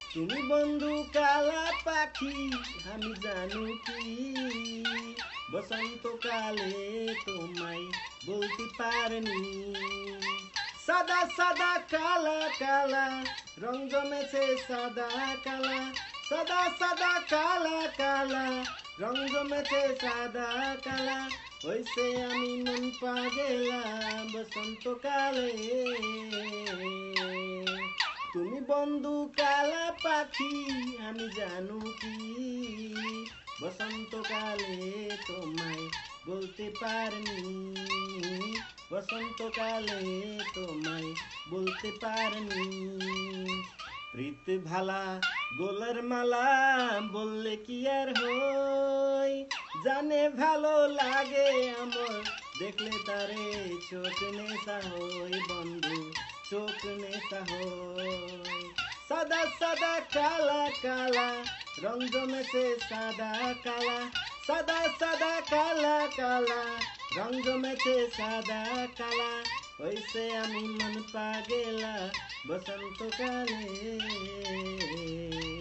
তুমি বন্ধু কালা পাখি আমি জানো কি বসন্তকালে তোমায় বলতে পারিনি সাদা সাদা কালা কালা রং জমেছে সাদা কালা সাদা সাদা কালা কালা রং জমেছে সাদা কালা হইছে আমি মন পাগেলা বসন্তকালে তুমি বন্ধু কালা পাখি আমি জানো কি বসন্তকালে তোমায় বলতে পারিনি বসন্তকালে তোমায় বলতে পারিনি প্রীত ভালা গোলার মালা বললে কি আর হই জানে ভালো লাগে আমার দেখলে তারে চোখ নেশা হই বন্ধু চোখ নেশা হই সাদা সাদা কালা কালা রং জমেছে সাদা কালা সাদা সাদা কালা কালা রং জমেছে সাদা কালা হইছে আমি মন পাগেলা বসন্তকালে